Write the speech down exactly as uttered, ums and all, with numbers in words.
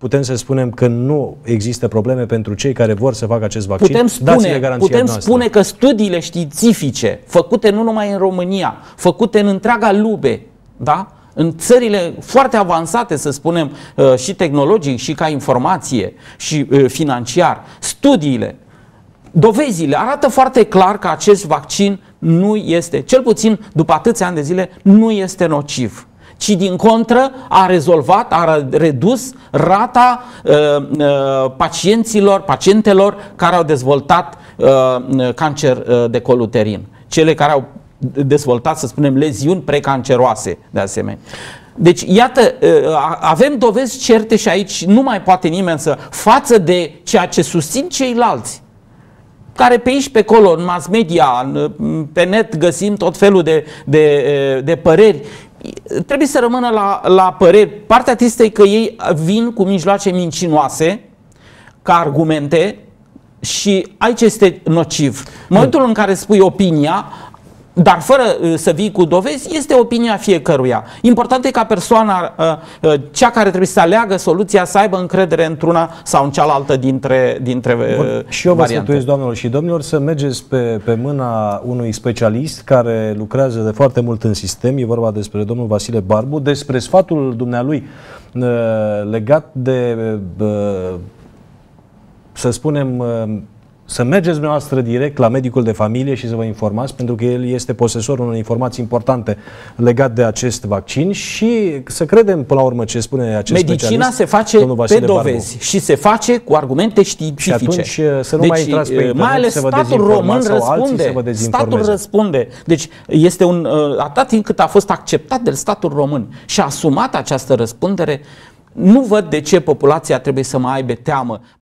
putem să spunem că nu există probleme pentru cei care vor să facă acest vaccin? Putem spune, putem spune că studiile științifice făcute nu numai în România, făcute în întreaga lume, da? În țările foarte avansate, să spunem, și tehnologic, și ca informație, și financiar, studiile, dovezile arată foarte clar că acest vaccin nu este, cel puțin după atâția ani de zile, nu este nociv, ci din contră a rezolvat, a redus rata uh, uh, pacienților, pacientelor care au dezvoltat uh, cancer uh, de col uterin, cele care au dezvoltat, să spunem, leziuni precanceroase de asemenea. Deci, iată, avem dovezi certe și aici nu mai poate nimeni să, față de ceea ce susțin ceilalți, care pe aici, pe acolo, în mass media, pe net găsim tot felul de, de, de păreri, trebuie să rămână la, la păreri. Partea tristă e că ei vin cu mijloace mincinoase, ca argumente, și aici este nociv. În momentul în care spui opinia, dar fără să vii cu dovezi, este opinia fiecăruia. Important e ca persoana, cea care trebuie să aleagă soluția, să aibă încredere într-una sau în cealaltă dintre, dintre Bun. Și eu vă sfătuiesc, doamnelor și domnilor, să mergeți pe, pe mâna unui specialist care lucrează de foarte mult în sistem. E vorba despre domnul Vasile Barbu, despre sfatul dumnealui legat de, să spunem, să mergeți dumneavoastră direct la medicul de familie și să vă informați, pentru că el este posesorul unei informații importante legat de acest vaccin și să credem până la urmă ce spune acest Medicina specialist. se face pe dovezi Barbu. Și se face cu argumente științifice. Și atunci să nu deci, mai intrați pe internet, mai ales să vă statul român răspunde. Vă statul răspunde. Deci este un atât timp cât a fost acceptat de statul român și a asumat această răspundere, nu văd de ce populația trebuie să mai aibă teamă.